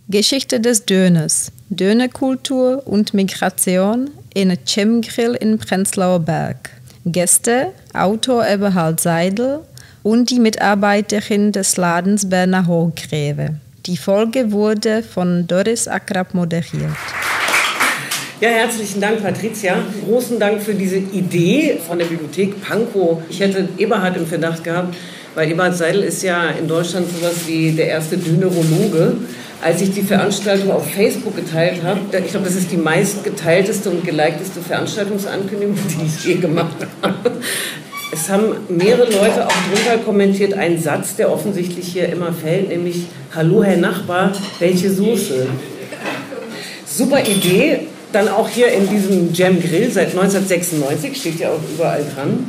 Geschichte des Döners, Dönerkultur und Migration in Cem Grill in Prenzlauer Berg. Gäste, Autor Eberhard Seidel und die Mitarbeiterin des Ladens Berna Hochgräve. Die Folge wurde von Doris Akrab moderiert. Ja, herzlichen Dank, Patricia. Großen Dank für diese Idee von der Bibliothek Pankow. Ich hätte Eberhard im Verdacht gehabt, weil Eberhard Seidel ist ja in Deutschland sowas wie der erste Dönerologe. Als ich die Veranstaltung auf Facebook geteilt habe, ich glaube, das ist die meistgeteilteste und gelikedeste Veranstaltungsankündigung, die ich je gemacht habe. Es haben mehrere Leute auch drunter kommentiert, einen Satz, der offensichtlich hier immer fällt, nämlich: Hallo Herr Nachbar, welche Soße? Super Idee, dann auch hier in diesem Cem Grill seit 1996, steht ja auch überall dran.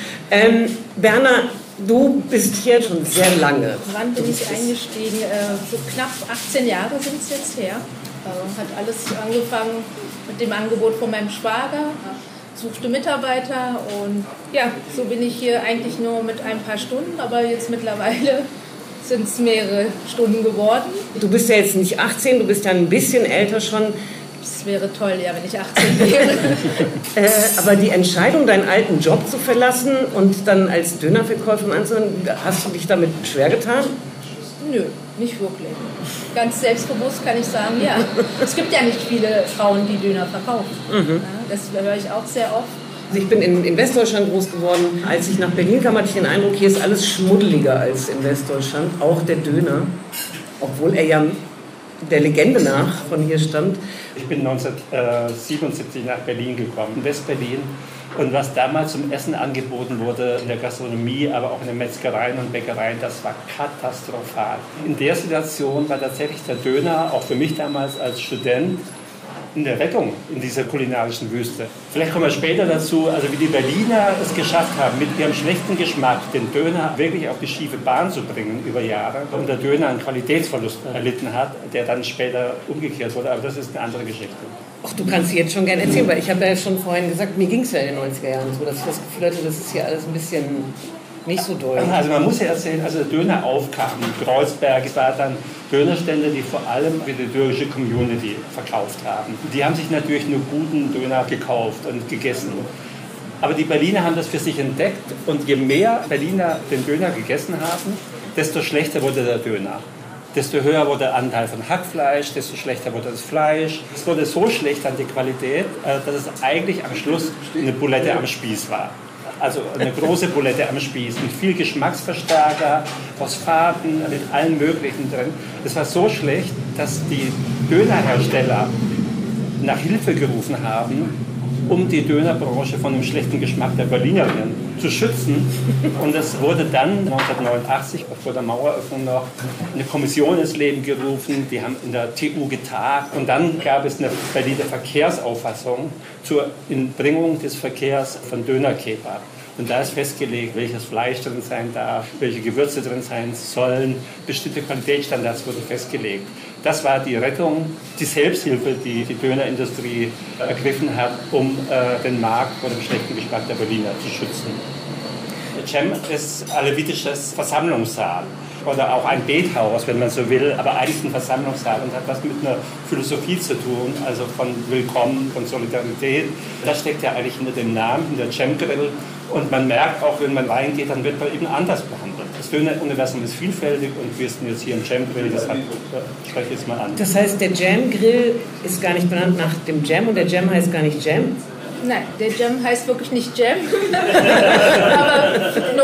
Berna, du bist hier schon sehr lange. Wann bin ich eingestiegen? So knapp 18 Jahre sind es jetzt her. Hat alles angefangen mit dem Angebot von meinem Schwager. Suchte Mitarbeiter und ja, so bin ich hier eigentlich nur mit ein paar Stunden, aber jetzt mittlerweile sind es mehrere Stunden geworden. Du bist ja jetzt nicht 18, du bist ja ein bisschen älter schon. Es wäre toll, ja, wenn ich 18 wäre. Aber die Entscheidung, deinen alten Job zu verlassen und dann als Dönerverkäuferin anzuhören, hast du dich damit schwer getan? Nö, nicht wirklich. Ganz selbstbewusst kann ich sagen, ja. Es gibt ja nicht viele Frauen, die Döner verkaufen. Mhm. Ja, das höre ich auch sehr oft. Ich bin in Westdeutschland groß geworden. Als ich nach Berlin kam, hatte ich den Eindruck, hier ist alles schmuddeliger als in Westdeutschland. Auch der Döner, obwohl er ja der Legende nach von hier stammt. Ich bin 1977 nach Berlin gekommen, in Westberlin. Und was damals zum Essen angeboten wurde, in der Gastronomie, aber auch in den Metzgereien und Bäckereien, das war katastrophal. In der Situation war tatsächlich der Döner, auch für mich damals als Student, eine Rettung in dieser kulinarischen Wüste. Vielleicht kommen wir später dazu, also wie die Berliner es geschafft haben, mit ihrem schlechten Geschmack den Döner wirklich auf die schiefe Bahn zu bringen über Jahre und der Döner einen Qualitätsverlust erlitten hat, der dann später umgekehrt wurde, aber das ist eine andere Geschichte. Ach, du kannst sie jetzt schon gerne erzählen, weil ich habe ja schon vorhin gesagt, mir ging es ja in den 90er Jahren so, dass ich das Gefühl hatte, das ist hier alles ein bisschen nicht so doll. Also man muss ja erzählen, als der Döner aufkam, Kreuzberg, es waren dann Dönerstände, die vor allem für die türkische Community verkauft haben. Die haben sich natürlich nur guten Döner gekauft und gegessen. Aber die Berliner haben das für sich entdeckt und je mehr Berliner den Döner gegessen haben, desto schlechter wurde der Döner. Desto höher wurde der Anteil von Hackfleisch, desto schlechter wurde das Fleisch. Es wurde so schlecht an die Qualität, dass es eigentlich am Schluss eine Bulette am Spieß war. Also eine große Bulette am Spieß mit viel Geschmacksverstärker, Phosphaten, mit allem Möglichen drin. Das war so schlecht, dass die Dönerhersteller nach Hilfe gerufen haben, um die Dönerbranche von dem schlechten Geschmack der Berlinerinnen zu schützen. Und es wurde dann 1989, vor der Maueröffnung noch, eine Kommission ins Leben gerufen. Die haben in der TU getagt. Und dann gab es eine Berliner Verkehrsauffassung zur Inbringung des Verkehrs von Dönerkebab. Und da ist festgelegt, welches Fleisch drin sein darf, welche Gewürze drin sein sollen. Bestimmte Qualitätsstandards wurden festgelegt. Das war die Rettung, die Selbsthilfe, die die Dönerindustrie ergriffen hat, um den Markt vor dem schlechten Geschmack der Berliner zu schützen. Cem ist alevitisches Versammlungssaal oder auch ein Bethaus, wenn man so will, aber eigentlich ein Versammlungssaal und hat was mit einer Philosophie zu tun, also von Willkommen, von Solidarität. Das steckt ja eigentlich hinter dem Namen, hinter Cem Grill. Und man merkt auch, wenn man reingeht, dann wird man eben anders behandelt. Das Döneruniversum ist vielfältig und wir sind jetzt hier im Cem Grill, deshalb spreche ich jetzt mal an. Das heißt, der Cem Grill ist gar nicht benannt nach dem Cem und der Cem heißt gar nicht Cem? Nein, der Cem heißt wirklich nicht Cem, aber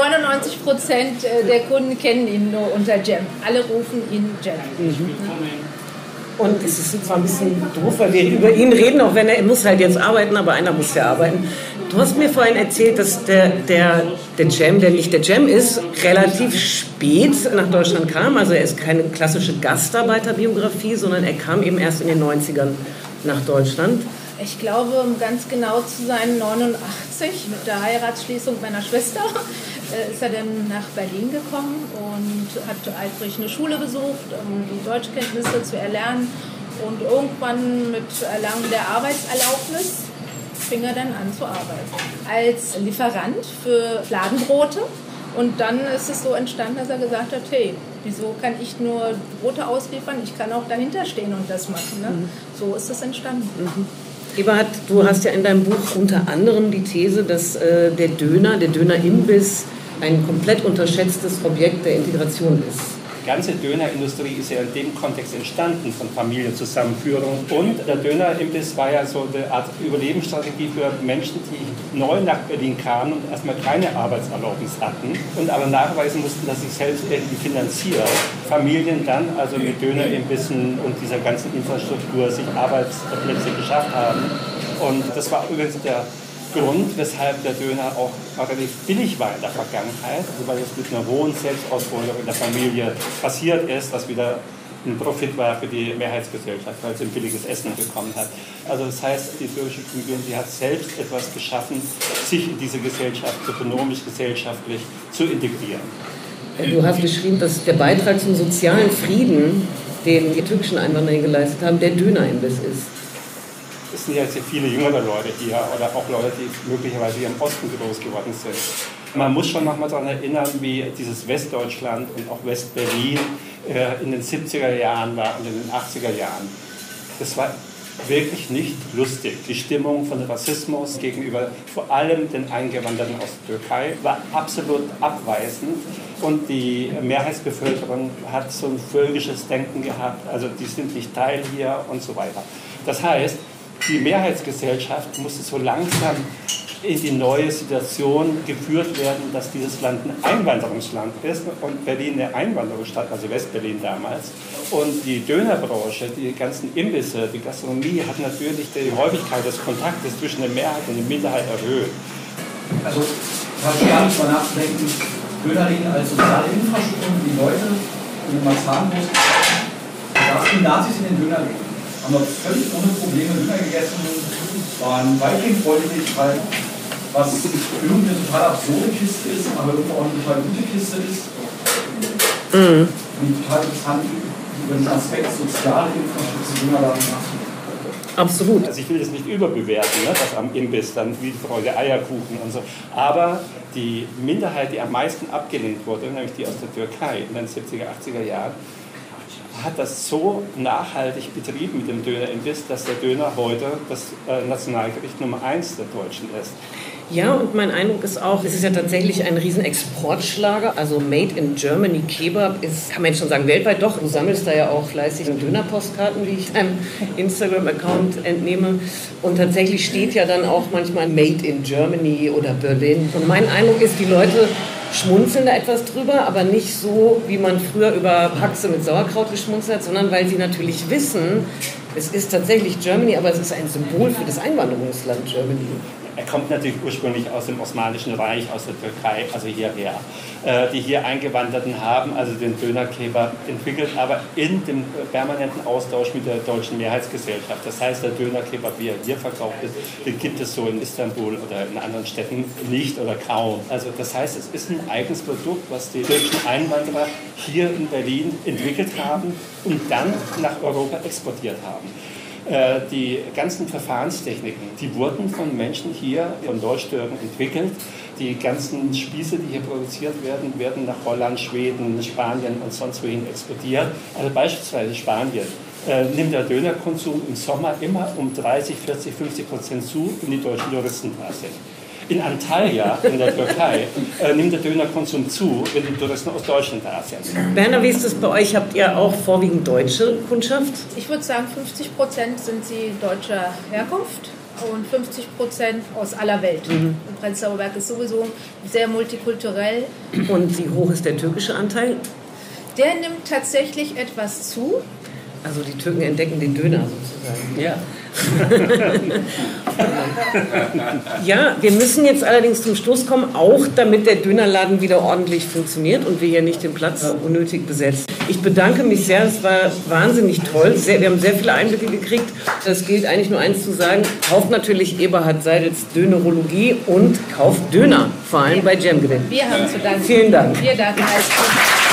99% der Kunden kennen ihn nur unter Cem. Alle rufen ihn Cem. Mhm. Und es ist zwar ein bisschen doof, weil wir über ihn reden, auch wenn er muss halt jetzt arbeiten, aber einer muss ja arbeiten. Du hast mir vorhin erzählt, dass der Cem, der nicht der Cem ist, relativ spät nach Deutschland kam. Also er ist keine klassische Gastarbeiterbiografie, sondern er kam eben erst in den 90ern nach Deutschland. Ich glaube, um ganz genau zu sein, 89 mit der Heiratsschließung meiner Schwester ist er dann nach Berlin gekommen und hat eifrig eine Schule besucht, um die Deutschkenntnisse zu erlernen. Und irgendwann mit Erlangen der Arbeitserlaubnis fing er dann an zu arbeiten. Als Lieferant für Fladenbrote Und dann ist es so entstanden, dass er gesagt hat, hey, wieso kann ich nur Brote ausliefern? Ich kann auch dahinter stehen und das machen. Ne? So ist es entstanden. Eberhard, du hast ja in deinem Buch unter anderem die These, dass der Dönerimbiss ein komplett unterschätztes Objekt der Integration ist. Die ganze Dönerindustrie ist ja in dem Kontext entstanden von Familienzusammenführung. Und der Dönerimbiss war ja so eine Art Überlebensstrategie für Menschen, die neu nach Berlin kamen und erstmal keine Arbeitserlaubnis hatten und aber nachweisen mussten, dass sie selbst irgendwie finanzieren. Familien dann also mit Dönerimbissen und dieser ganzen Infrastruktur sich Arbeitsplätze geschafft haben. Und das war übrigens der Grund, weshalb der Döner auch relativ billig war in der Vergangenheit, also weil es mit einer hohen Selbstausbeutung in der Familie passiert ist, was wieder ein Profit war für die Mehrheitsgesellschaft, weil es ein billiges Essen bekommen hat. Also das heißt, die bürgerliche Community hat selbst etwas geschaffen, sich in diese Gesellschaft ökonomisch, gesellschaftlich zu integrieren. Du hast geschrieben, dass der Beitrag zum sozialen Frieden, den die türkischen Einwanderer geleistet haben, der Dönerimbiss ist. Es sind ja jetzt viele jüngere Leute hier oder auch Leute, die möglicherweise hier im Osten groß geworden sind. Man muss schon nochmal daran erinnern, wie dieses Westdeutschland und auch Westberlin in den 70er Jahren war und in den 80er Jahren. Das war wirklich nicht lustig. Die Stimmung von Rassismus gegenüber vor allem den Eingewanderten aus der Türkei war absolut abweisend und die Mehrheitsbevölkerung hat so ein völkisches Denken gehabt, also die sind nicht Teil hier und so weiter. Das heißt, die Mehrheitsgesellschaft musste so langsam in die neue Situation geführt werden, dass dieses Land ein Einwanderungsland ist und Berlin eine Einwanderungsstadt, also Westberlin damals. Und die Dönerbranche, die ganzen Imbisse, die Gastronomie hat natürlich die Häufigkeit des Kontaktes zwischen der Mehrheit und der Minderheit erhöht. Also, ich habe gar nicht mal nachzudenken, Dönerläden als soziale Infrastruktur für die Leute, wenn man sagen muss, da sind Nazis in den Dönerläden. Haben wir völlig ohne Probleme Döner gegessen, waren weitgehend freundlich, weil was irgendwie eine total absurde Kiste ist, aber irgendwie auch eine total gute Kiste ist. Und total interessant über den Aspekt soziale Infrastruktur Dönerladen machen. Absolut. Also ich will das nicht überbewerten, ne, dass am Imbiss dann wie Freude Eierkuchen und so. Aber die Minderheit, die am meisten abgelehnt wurde, nämlich die aus der Türkei in den 70er, 80er Jahren, hat das so nachhaltig betrieben mit dem Dönerimbiss, dass der Döner heute das Nationalgericht Nummer 1 der Deutschen ist. Ja, und mein Eindruck ist auch, es ist ja tatsächlich ein riesen Exportschlager. Also Made in Germany Kebab ist, kann man jetzt schon sagen, weltweit doch. Du sammelst da ja auch fleißig Dönerpostkarten, wie ich deinem Instagram-Account entnehme. Und tatsächlich steht ja dann auch manchmal Made in Germany oder Berlin. Und mein Eindruck ist, die Leute schmunzeln da etwas drüber, aber nicht so, wie man früher über Haxe mit Sauerkraut geschmunzelt hat, sondern weil sie natürlich wissen, es ist tatsächlich Germany, aber es ist ein Symbol für das Einwanderungsland Germany. Er kommt natürlich ursprünglich aus dem Osmanischen Reich, aus der Türkei, also hierher. Die hier Eingewanderten haben also den Dönerkebab entwickelt, aber in dem permanenten Austausch mit der deutschen Mehrheitsgesellschaft. Das heißt, der Dönerkebab, wie er hier verkauft ist, den gibt es so in Istanbul oder in anderen Städten nicht oder kaum. Also das heißt, es ist ein eigenes Produkt, was die türkischen Einwanderer hier in Berlin entwickelt haben und dann nach Europa exportiert haben. Die ganzen Verfahrenstechniken, die wurden von Menschen hier, von Deutsch-Türken entwickelt. Die ganzen Spieße, die hier produziert werden, werden nach Holland, Schweden, Spanien und sonst wohin exportiert. Also beispielsweise Spanien nimmt der Dönerkonsum im Sommer immer um 30, 40, 50% zu, wenn die deutschen Touristen da sind. In Antalya, in der Türkei, nimmt der Dönerkonsum zu, wenn die Touristen aus Deutschland da sind. Berner, wie ist das bei euch? Habt ihr auch vorwiegend deutsche Kundschaft? Ich würde sagen, 50% sind sie deutscher Herkunft und 50% aus aller Welt. Und Prenzlauer Berg ist sowieso sehr multikulturell. Und wie hoch ist der türkische Anteil? Der nimmt tatsächlich etwas zu. Also die Türken entdecken den Döner sozusagen. Ja. Ja, wir müssen jetzt allerdings zum Schluss kommen, auch damit der Dönerladen wieder ordentlich funktioniert und wir hier nicht den Platz unnötig besetzen. Ich bedanke mich sehr, es war wahnsinnig toll. Wir haben sehr viele Einblicke gekriegt. Das gilt eigentlich nur eins zu sagen, kauft natürlich Eberhard Seidels Dönerologie und kauft Döner, vor allem bei Cemgrill. Wir haben zu danken. Vielen Dank. Wir danken.